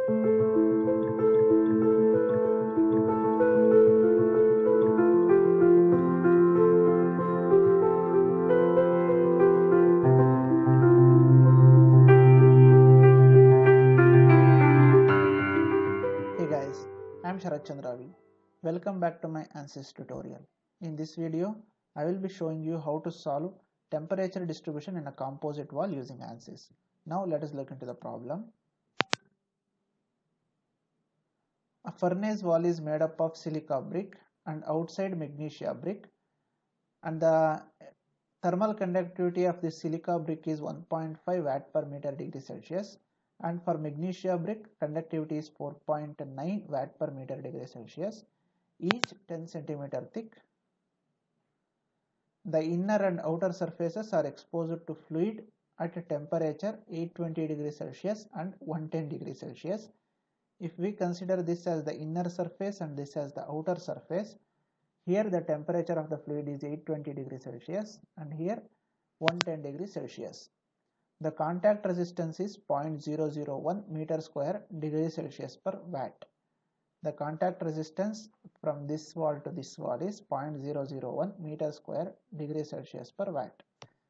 Hey guys, I am Sharat Chandravi. Welcome back to my ANSYS tutorial. In this video, I will be showing you how to solve temperature distribution in a composite wall using ANSYS. Now let us look into the problem. A furnace wall is made up of silica brick and outside magnesia brick, and the thermal conductivity of this silica brick is 1.5 watt per meter degree Celsius, and for magnesia brick conductivity is 4.9 watt per meter degree Celsius, each 10 centimeter thick. The inner and outer surfaces are exposed to fluid at a temperature 820 degrees Celsius and 110 degrees Celsius. If we consider this as the inner surface and this as the outer surface, here the temperature of the fluid is 820 degrees Celsius and here 110 degrees Celsius. The contact resistance is 0.001 meter square degree Celsius per watt. The contact resistance from this wall to this wall is 0.001 meter square degree Celsius per watt.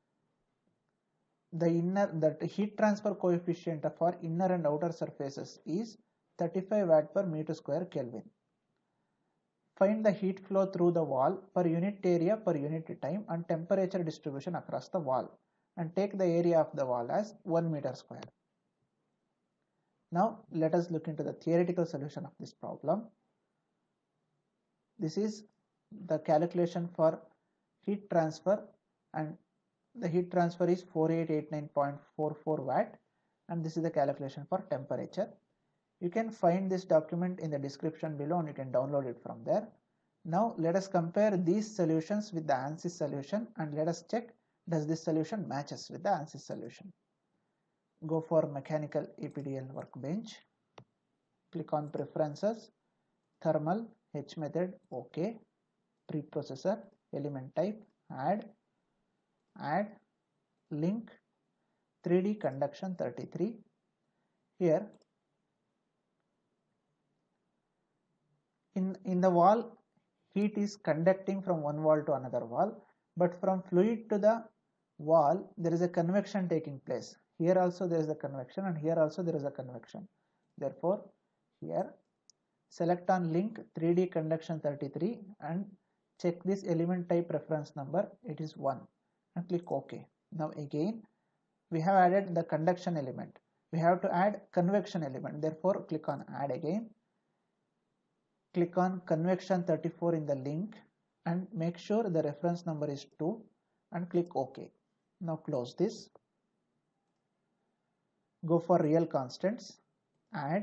The heat transfer coefficient for inner and outer surfaces is 35 watt per meter square Kelvin. Find the heat flow through the wall per unit area per unit time and temperature distribution across the wall, and take the area of the wall as 1 meter square. Now let us look into the theoretical solution of this problem. This is the calculation for heat transfer, and the heat transfer is 4889.44 watt, and this is the calculation for temperature. You can find this document in the description below and you can download it from there. Now let us compare these solutions with the ANSYS solution and let us check does this solution matches with the ANSYS solution. Go for mechanical APDL workbench, click on preferences, thermal, H method, OK, preprocessor, element type, add, link, 3D conduction 33. Here in the wall, heat is conducting from one wall to another wall, but from fluid to the wall there is a convection taking place. Here also there is a convection and here also there is a convection. Therefore here select on link 3D conduction 33 and check this element type reference number, it is 1, and click OK. Now again we have added the conduction element, we have to add convection element, therefore click on add again, click on convection 34 in the link and make sure the reference number is 2 and click OK. Now close this. Go for real constants, add.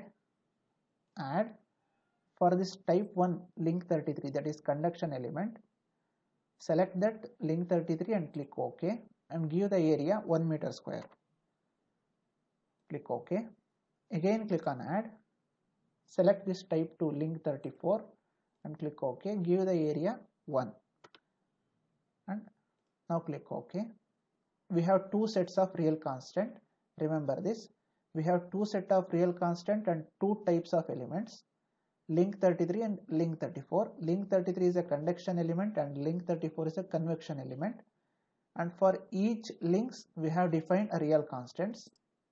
For this type 1 link 33, that is conduction element, select that link 33 and click OK and give the area 1 meter square. Click OK. Again click on add. Select this type 2 link 34 and click OK. Give the area 1 and now click OK. We have two sets of real constant. Remember this. We have two sets of real constant and two types of elements, link 33 and link 34. Link 33 is a conduction element and link 34 is a convection element. And for each links we have defined a real constants.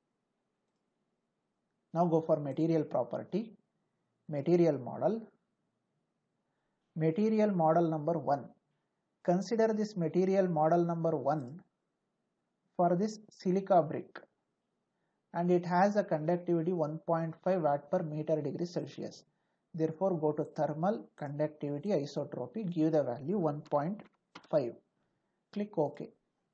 Now go for material property, material model. Material model number 1. Consider this material model number 1 for this silica brick, and it has a conductivity 1.5 watt per meter degree Celsius. Therefore go to thermal conductivity isotropy, give the value 1.5. Click OK.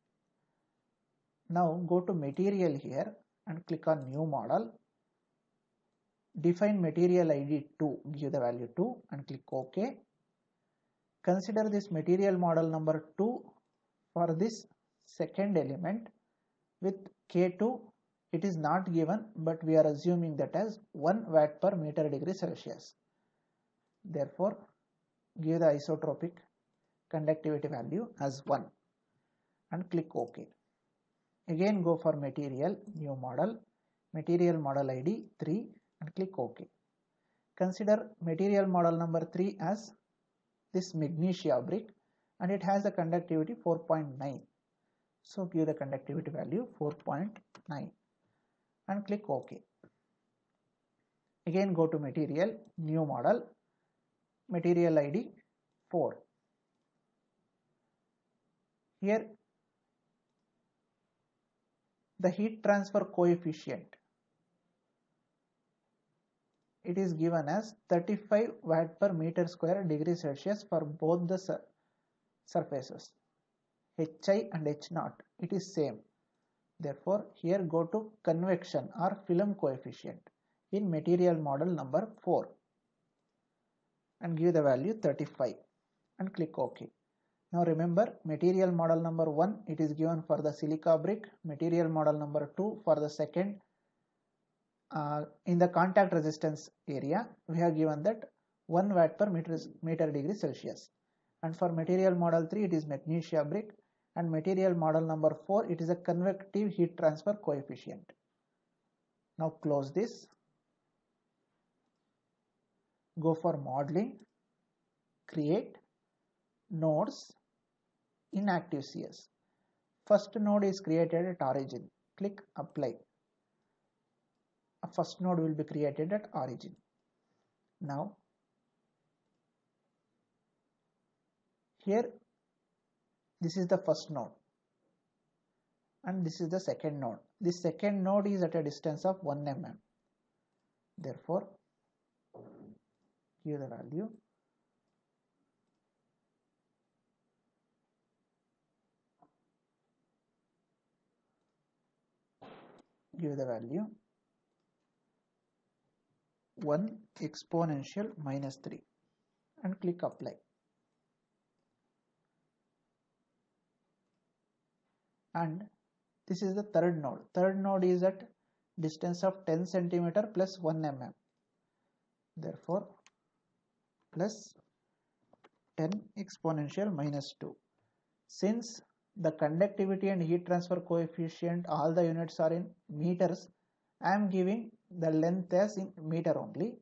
Now go to material here and click on new model. Define material ID 2, give the value 2 and click OK. Consider this material model number 2 for this second element with K2. It is not given, but we are assuming that as 1 watt per meter degree Celsius. Therefore give the isotropic conductivity value as 1 and click OK. Again go for material, new model, material model ID 3, and click OK. Consider material model number 3 as this magnesia brick, and it has a conductivity 4.9. So give the conductivity value 4.9 and click OK. Again go to material, new model, material ID 4. Here the heat transfer coefficient, it is given as 35 watt per meter square degree Celsius for both the surfaces Hi and H0. It is same. Therefore here go to convection or film coefficient in material model number 4 and give the value 35 and click OK. Now remember, material model number 1 it is given for the silica brick, material model number 2 for the second. In the contact resistance area we have given that 1 watt per meter degree Celsius, and for material model 3 it is magnesia brick, and material model number 4 it is a convective heat transfer coefficient. Now close this, go for modeling, create nodes in ActiveCS. First node is created at origin, click apply. A first node will be created at origin. Now here this is the first node and this is the second node. This second node is at a distance of 1 mm. Therefore give the value give the value 1 exponential minus 3 and click apply. And this is the third node. Third node is at distance of 10 cm plus 1 mm. Therefore plus 10 exponential minus 2. Since the conductivity and heat transfer coefficient all the units are in meters, I am giving the length as in meter only.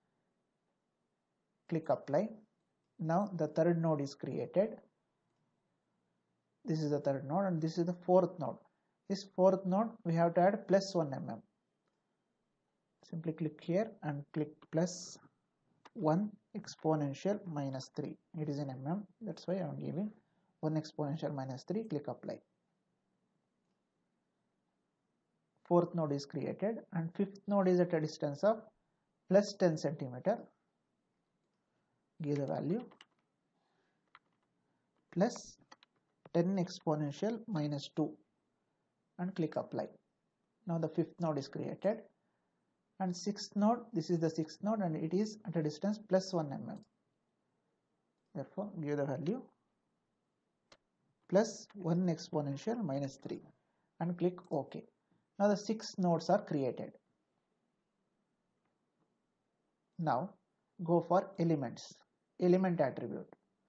Click apply. Now the third node is created. This is the third node and this is the fourth node. This fourth node we have to add plus 1 mm. Simply click here and click plus 1 exponential minus 3. It is in mm, that's why I am giving 1 exponential minus 3. Click apply. Fourth node is created and fifth node is at a distance of plus 10 cm. Give the value plus 10 exponential minus 2 and click apply. Now the fifth node is created and sixth node, this is the sixth node and it is at a distance plus 1 mm. Therefore give the value plus 1 exponential minus 3 and click OK. Now the 6 nodes are created. Now go for elements, element attribute.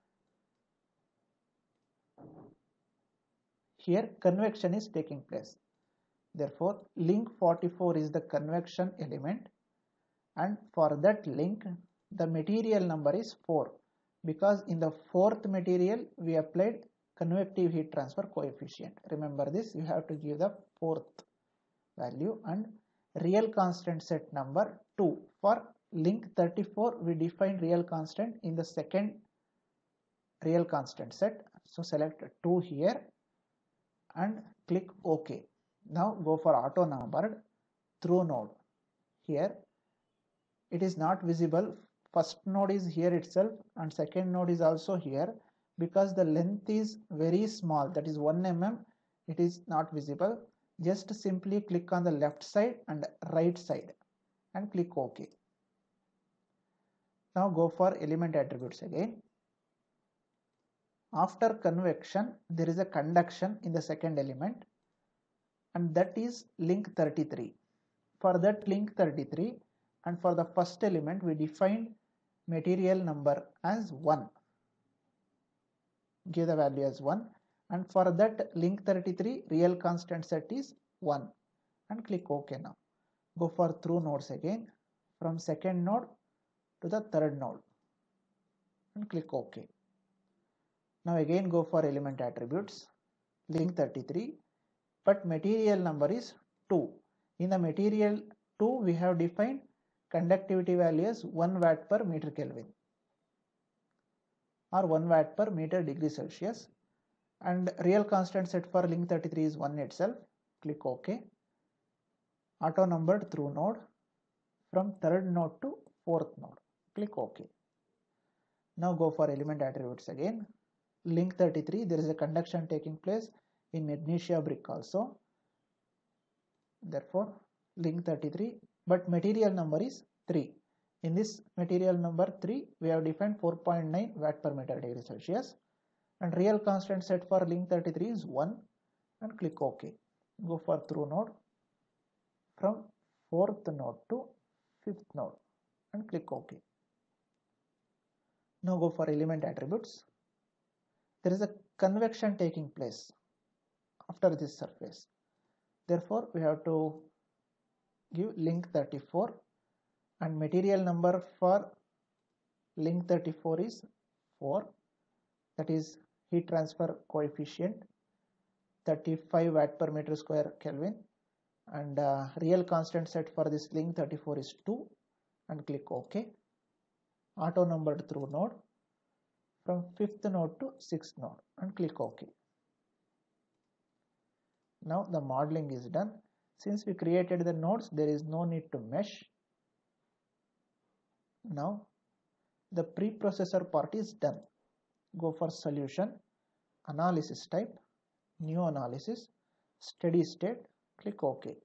Here convection is taking place. Therefore link 44 is the convection element, and for that link the material number is 4 because in the fourth material we applied convective heat transfer coefficient. Remember this, you have to give the fourth value, and real constant set number 2. For link 34 we define real constant in the second real constant set. So select 2 here and click OK. Now go for auto numbered through node. Here it is not visible. First node is here itself and second node is also here. Because the length is very small, that is 1 mm, it is not visible. Just simply click on the left side and right side and click OK. Now go for element attributes again. After convection there is a conduction in the second element, and that is link 33. For that link 33 and for the first element we defined material number as 1. Give the value as 1, and for that link 33 real constant set is 1 and click OK. Now go for through nodes again. from second node to the third node and click OK. Now again go for element attributes, link 33, but material number is 2. In the material 2 we have defined conductivity value as 1 watt per meter Kelvin or 1 watt per meter degree Celsius, and real constant set for link 33 is 1 itself. Click OK. Auto numbered through node from third node to fourth node. Click OK. Now go for element attributes again. Link 33, there is a conduction taking place in magnesia brick also. Therefore, link 33, but material number is 3. In this material number 3, we have defined 4.9 watt per meter degree Celsius, and real constant set for link 33 is 1 and click OK. Go for through node from 4th node to 5th node and click OK. Now go for element attributes. There is a convection taking place after this surface. Therefore, we have to give link 34, and material number for link 34 is 4. That is heat transfer coefficient 35 watt per meter square Kelvin, and real constant set for this link 34 is 2 and click OK. Auto numbered through node from 5th node to 6th node and click OK. Now the modeling is done. Since we created the nodes, there is no need to mesh. Now the preprocessor part is done. Go for solution, analysis type, new analysis, steady state, click OK.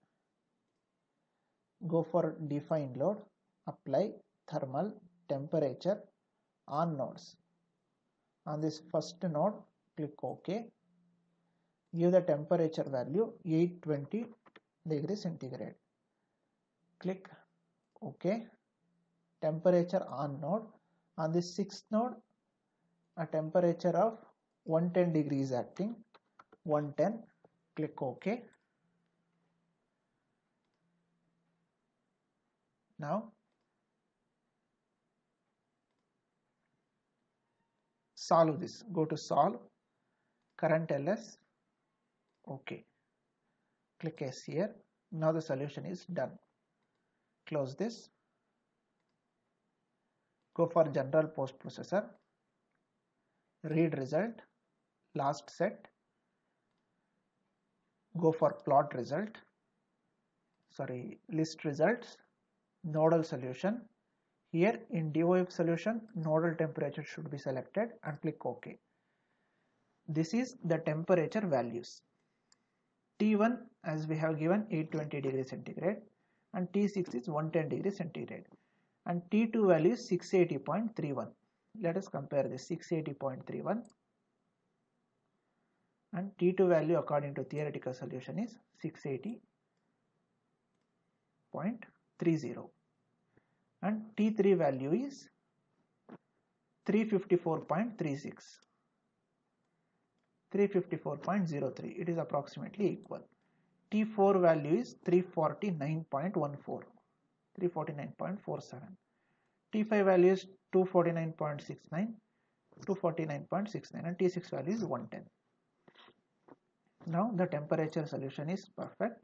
Go for define load, apply thermal, temperature on nodes. On this first node, click OK. Give the temperature value 820 degrees centigrade. Click OK. Temperature on node. On this 6th node, a temperature of 110 degrees acting. 110. Click OK. Now solve this. Go to solve, current LS, OK. Click yes here. Now the solution is done. Close this. Go for general post processor, read result, last set. Go for plot result, list results, nodal solution. Here in DOF solution, nodal temperature should be selected and click OK. This is the temperature values. T1 as we have given 820 degrees centigrade and T6 is 110 degrees centigrade, and T2 value is 680.31. Let us compare this 680.31 and T2 value according to theoretical solution is 680.30 and T3 value is 354.36. 354.03. It is approximately equal. T4 value is 349.14. 349.47. T5 value is 249.69. 249.69 and T6 value is 110. Now the temperature solution is perfect.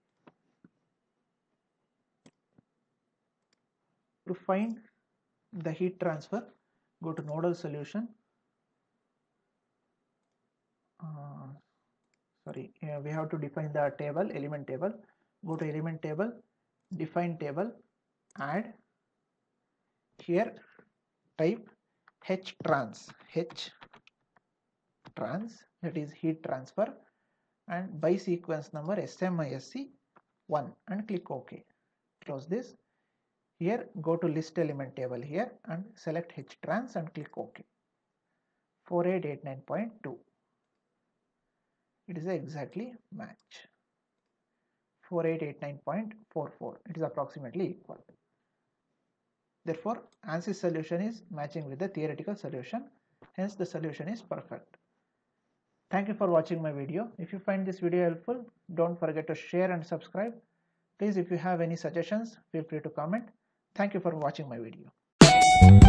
To find the heat transfer, go to nodal solution. We have to define the table, element table. Go to element table, define table, add. Here type H trans, that is heat transfer, and by sequence number SMISC 1 and click OK. Close this. Here go to list element table here and select H trans and click OK. 4889.2. It is exactly match. 4889.44. It is approximately equal. Therefore, ANSYS solution is matching with the theoretical solution. Hence, the solution is perfect. Thank you for watching my video. If you find this video helpful, don't forget to share and subscribe. Please, if you have any suggestions, feel free to comment. Thank you for watching my video.